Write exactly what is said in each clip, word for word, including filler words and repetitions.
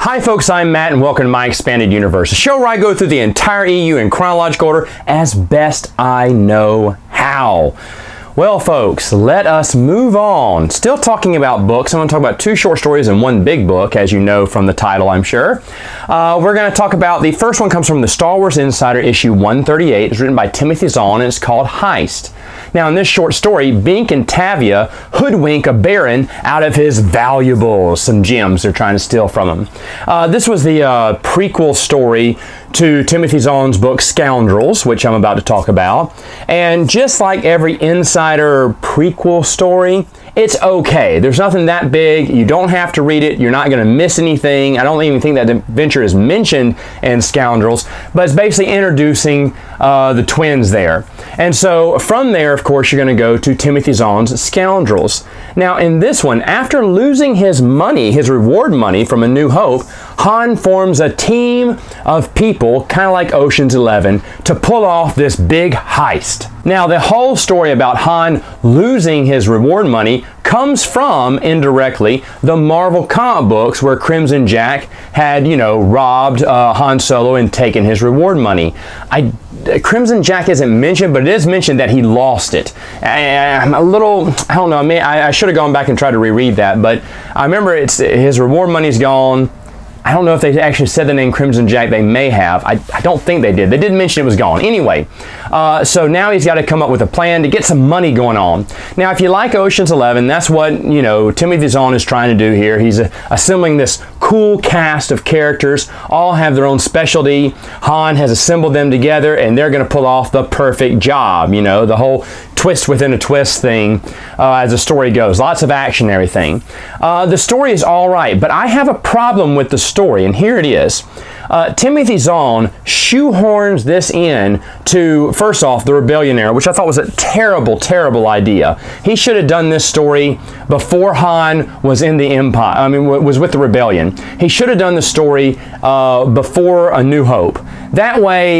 Hi folks, I'm Matt and welcome to my Expanded Universe, a show where I go through the entire E U in chronological order as best I know how. Well folks, let us move on. Still talking about books. I'm going to talk about two short stories and one big book, as you know from the title, I'm sure. Uh, we're going to talk about, the first one comes from the Star Wars Insider issue one thirty-eight. It's written by Timothy Zahn and it's called Heist. Now in this short story, Bink and Tavia hoodwink a Baron out of his valuables, some gems they're trying to steal from him. Uh, this was the uh, prequel story to Timothy Zahn's book Scoundrels, which I'm about to talk about. And just like every Insider prequel story, it's okay. There's nothing that big. You don't have to read it. You're not going to miss anything. I don't even think that adventure is mentioned in Scoundrels, but it's basically introducing uh, the twins there. And so from there, of course, you're going to go to Timothy Zahn's Scoundrels. Now, in this one, after losing his money, his reward money from A New Hope, Han forms a team of people, kind of like Ocean's Eleven, to pull off this big heist. Now, the whole story about Han losing his reward money comes from, indirectly, the Marvel comic books where Crimson Jack had, you know, robbed uh, Han Solo and taken his reward money. I, Crimson Jack isn't mentioned, but it is mentioned that he lost it. I, I'm a little, I don't know, I, mean, I, I should have gone back and tried to reread that, but I remember it's his reward money's gone. I don't know if they actually said the name Crimson Jack. They may have. I, I don't think they did. They didn't mention it was gone. Anyway, uh, so now he's got to come up with a plan to get some money going on. Now, if you like Ocean's Eleven, that's what, you know, Timothy Zahn is trying to do here. He's uh, assembling this cool cast of characters. All have their own specialty. Han has assembled them together, and they're going to pull off the perfect job. You know, the whole twist within a twist thing uh, as the story goes. Lots of action and everything. Uh, the story is all right, but I have a problem with the story, and here it is. Uh, Timothy Zahn shoehorns this in to, first off, the Rebellion era, which I thought was a terrible, terrible idea. He should have done this story before Han was in the Empire, I mean, was with the Rebellion. He should have done the story uh, before A New Hope. That way,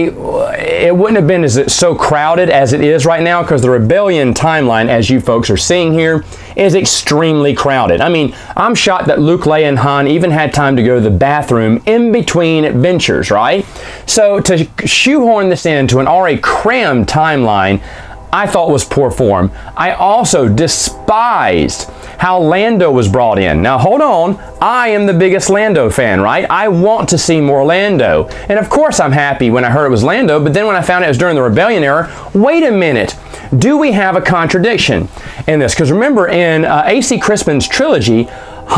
it wouldn't have been as so crowded as it is right now, because the Rebellion timeline, as you folks are seeing here, is extremely crowded. I mean, I'm shocked that Luke, Leia, and Han even had time to go to the bathroom in between adventures, right? So to shoehorn this into an already crammed timeline, I thought was poor form. I also despised how Lando was brought in. Now hold on, I am the biggest Lando fan, right? I want to see more Lando. And of course I'm happy when I heard it was Lando, but then when I found out it was during the Rebellion era, wait a minute, do we have a contradiction in this? Because remember, in uh, A C Crispin's trilogy,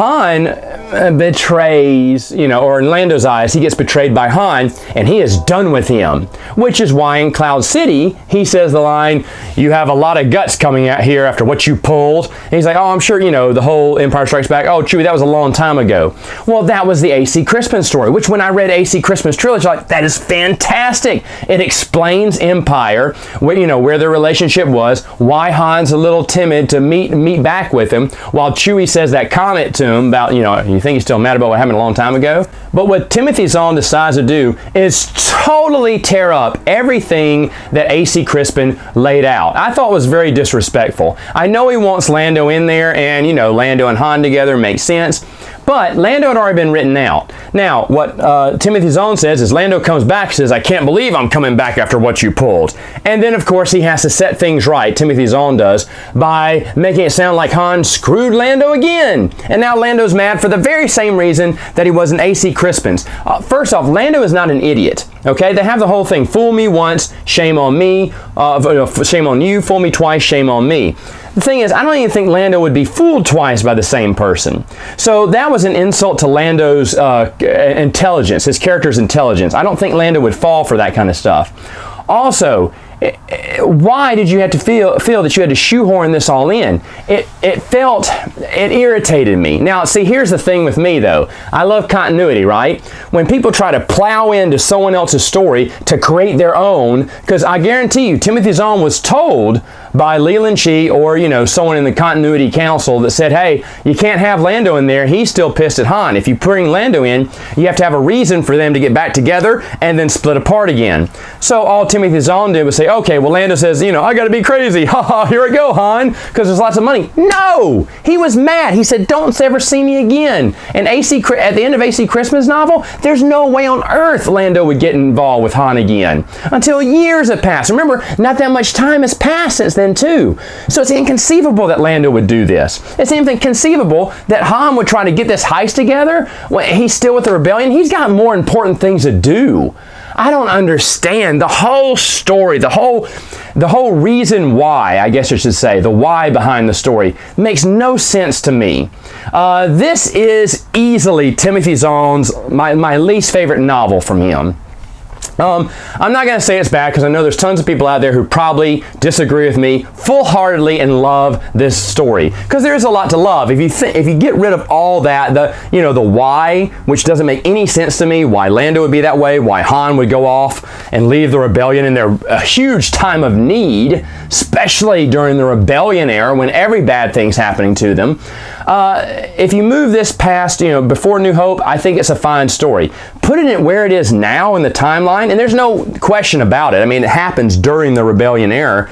Han betrays, you know, or in Lando's eyes, he gets betrayed by Han, and he is done with him. Which is why in Cloud City, he says the line, "You have a lot of guts coming out here after what you pulled." And he's like, "Oh, I'm sure, you know, the whole Empire Strikes Back. Oh, Chewie, that was a long time ago." Well, that was the A C Crispin story, which when I read A C Crispin's trilogy, I'm like, that is fantastic. It explains Empire, where, you know, where their relationship was, why Han's a little timid to meet meet back with him, while Chewie says that comment to him about, you know, you think he's still mad about what happened a long time ago? But what Timothy Zahn decides to do is totally tear up everything that A C Crispin laid out. I thought it was very disrespectful. I know he wants Lando in there, and, you know, Lando and Han together makes sense, but Lando had already been written out. Now, what uh, Timothy Zahn says is Lando comes back and says, "I can't believe I'm coming back after what you pulled." And then, of course, he has to set things right, Timothy Zahn does, by making it sound like Han screwed Lando again. And now Lando's mad for the very same reason that he was in A C Crispin's. Uh, first off, Lando is not an idiot. Okay, they have the whole thing, fool me once, shame on me, uh, shame on you, fool me twice, shame on me. The thing is, I don't even think Lando would be fooled twice by the same person. So that was an insult to Lando's uh, intelligence, his character's intelligence. I don't think Lando would fall for that kind of stuff. Also, why did you have to feel feel that you had to shoehorn this all in? It it felt, it irritated me. Now, see, here's the thing with me, though. I love continuity, right? When people try to plow into someone else's story to create their own, because I guarantee you, Timothy Zahn was told by Leland Shee or, you know, someone in the Continuity Council that said, hey, you can't have Lando in there. He's still pissed at Han. If you bring Lando in, you have to have a reason for them to get back together and then split apart again. So all Timothy Zahn did was say, okay, well, Lando says, you know, I got to be crazy. Ha ha, here I go, Han, because there's lots of money. No! He was mad. He said, don't ever see me again. And A C, at the end of A C Christmas novel, there's no way on earth Lando would get involved with Han again until years have passed. Remember, not that much time has passed since then, too. So it's inconceivable that Lando would do this. It's inconceivable that Han would try to get this heist together when he's still with the rebellion. He's got more important things to do. I don't understand the whole story, the whole, the whole reason why, I guess I should say, the why behind the story makes no sense to me. Uh, this is easily Timothy Zahn's, my, my least favorite novel from him. Um, I'm not going to say it's bad because I know there's tons of people out there who probably disagree with me full-heartedly and love this story, because there is a lot to love. If you th if you get rid of all that, the you know the why, which doesn't make any sense to me, why Lando would be that way, why Han would go off and leave the rebellion in their a huge time of need, especially during the rebellion era when every bad thing's happening to them. Uh, if you move this past, you know, before New Hope, I think it's a fine story. Putting it where it is now in the timeline, and there's no question about it. I mean, it happens during the rebellion era.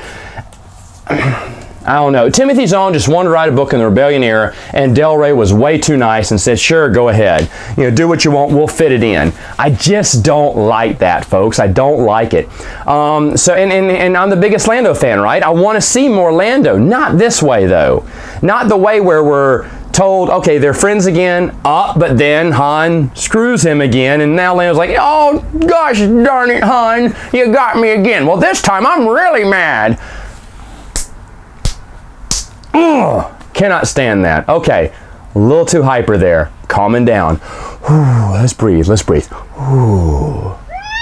I don't know. Timothy Zahn just wanted to write a book in the rebellion era, and Del Rey was way too nice and said, sure, go ahead. You know, do what you want. We'll fit it in. I just don't like that, folks. I don't like it. Um, so, and, and, and I'm the biggest Lando fan, right? I want to see more Lando. Not this way, though. Not the way where we're told, okay, they're friends again, uh, but then Han screws him again, and now Lando's like, oh, gosh darn it, Han, you got me again. Well, this time I'm really mad. Ugh, cannot stand that. Okay, a little too hyper there. Calming down. Whew, let's breathe, let's breathe. Whew.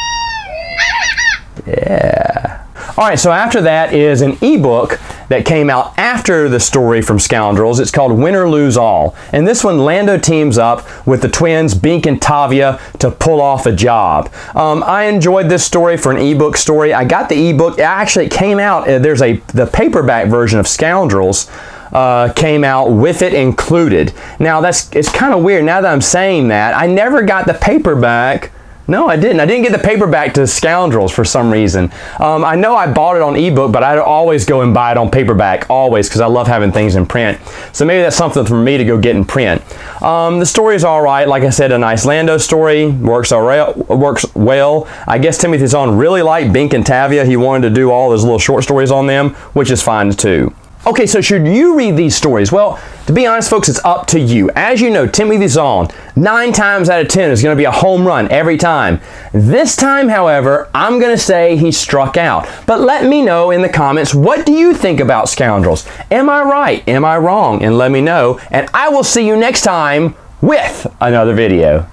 Yeah. All right, so after that is an ebook that came out after the story from Scoundrels. It's called Win or Lose All. And this one, Lando teams up with the twins, Bink and Tavia, to pull off a job. Um, I enjoyed this story for an ebook story. I got the ebook. Actually, it came out. Uh, there's a the paperback version of Scoundrels uh, came out with it included. Now, that's it's kind of weird. Now that I'm saying that, I never got the paperback. No, I didn't. I didn't get the paperback to Scoundrels for some reason. Um, I know I bought it on ebook, but I always go and buy it on paperback, always, because I love having things in print. So maybe that's something for me to go get in print. Um, the story is all right. Like I said, a nice Lando story. Works, all right, works well. I guess Timothy Zahn really liked Bink and Tavia. He wanted to do all those little short stories on them, which is fine too. Okay, so should you read these stories? Well, to be honest, folks, it's up to you. As you know, Timothy Zahn, nine times out of ten, is going to be a home run every time. This time, however, I'm going to say he struck out. But let me know in the comments, what do you think about Scoundrels? Am I right? Am I wrong? And let me know. And I will see you next time with another video.